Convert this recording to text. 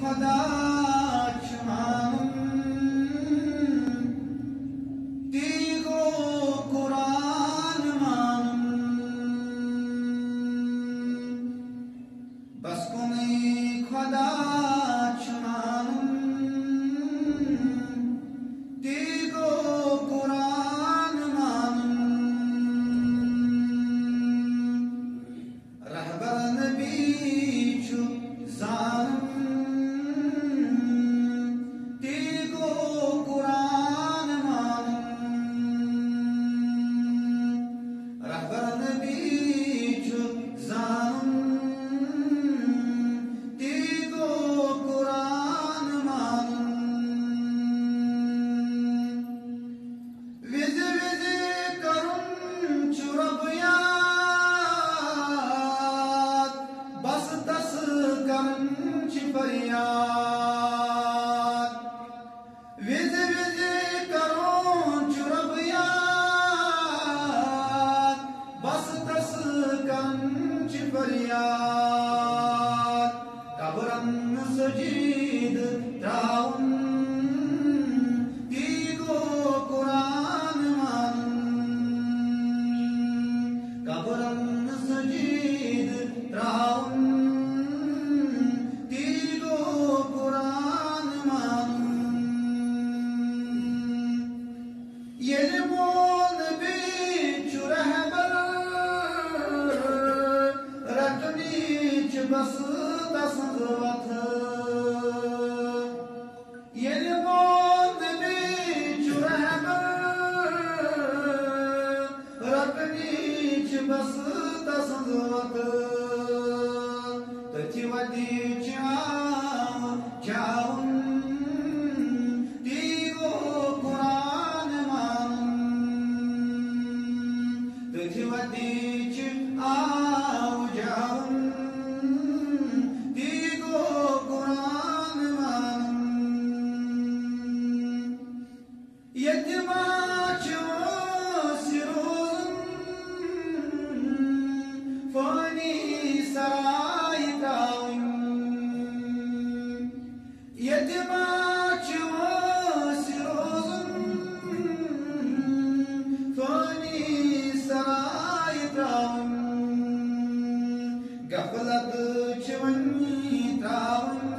खुदा छुमानुम तीगो कुरान मानुम बस कुनी खुदा छुमानुम तीगो कुरान मानुम रहबर नबी छु जानम तीगो कुरान मानुम रहबर नबी छु जानम तीगो कुरान मानुम विज विज करुम छु रब याद बस तस करम छु फरियाद विज विज करुम छु रब याद बस तस करम छु फरियाद कबरन सजीद त्राउम तीगो कुरान मानुम कबरन सजीद त्राउम तीगो कुरान मानुम येले मोन भी छु रहबर रटनी छु बस तस वथ येले मोन भी छु रहबर रटनी छु बस तस वथ तथि वती जाऊं तीगो कुरान मानुम तथि वती जाऊं तीगो कुरान मानुम यतिमा छु सिरोजुम फानी सराय त्राउम यतिमा छु सिरोजुम फानी सराय त्राउम गफलत छु वनी त्राउम